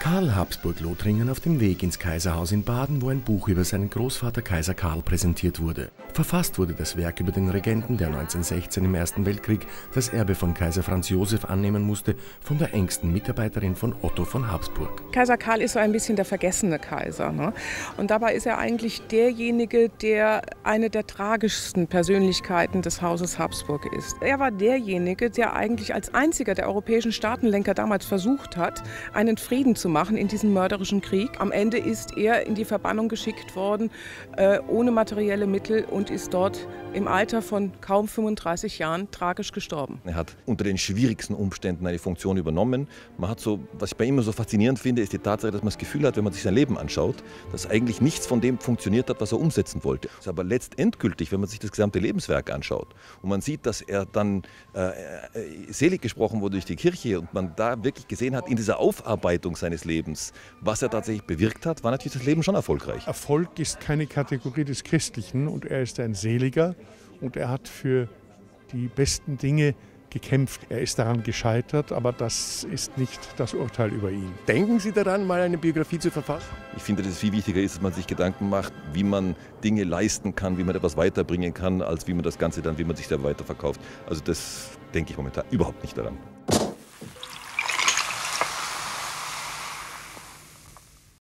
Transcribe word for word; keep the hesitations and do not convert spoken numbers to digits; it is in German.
Karl Habsburg-Lothringen auf dem Weg ins Kaiserhaus in Baden, wo ein Buch über seinen Großvater Kaiser Karl präsentiert wurde. Verfasst wurde das Werk über den Regenten, der neunzehnhundertsechzehn im Ersten Weltkrieg das Erbe von Kaiser Franz Josef annehmen musste, von der engsten Mitarbeiterin von Otto von Habsburg. Kaiser Karl ist so ein bisschen der vergessene Kaiser, ne? Und dabei ist er eigentlich derjenige, der eine der tragischsten Persönlichkeiten des Hauses Habsburg ist. Er war derjenige, der eigentlich als einziger der europäischen Staatenlenker damals versucht hat, einen Frieden zu machen in diesem mörderischen Krieg. Am Ende ist er in die Verbannung geschickt worden, äh, ohne materielle Mittel, und ist dort im Alter von kaum fünfunddreißig Jahren tragisch gestorben. Er hat unter den schwierigsten Umständen eine Funktion übernommen. Man hat so, was ich bei ihm immer so faszinierend finde, ist die Tatsache, dass man das Gefühl hat, wenn man sich sein Leben anschaut, dass eigentlich nichts von dem funktioniert hat, was er umsetzen wollte. Das ist aber letztendgültig, wenn man sich das gesamte Lebenswerk anschaut und man sieht, dass er dann äh, selig gesprochen wurde durch die Kirche und man da wirklich gesehen hat, in dieser Aufarbeitung seines Lebens, was er tatsächlich bewirkt hat, war natürlich das Leben schon erfolgreich. Erfolg ist keine Kategorie des Christlichen und er ist ein Seliger und er hat für die besten Dinge gekämpft. Er ist daran gescheitert, aber das ist nicht das Urteil über ihn. Denken Sie daran, mal eine Biografie zu verfassen? Ich finde, dass es viel wichtiger ist, dass man sich Gedanken macht, wie man Dinge leisten kann, wie man etwas weiterbringen kann, als wie man das Ganze dann, wie man sich da weiterverkauft. Also das denke ich momentan überhaupt nicht daran.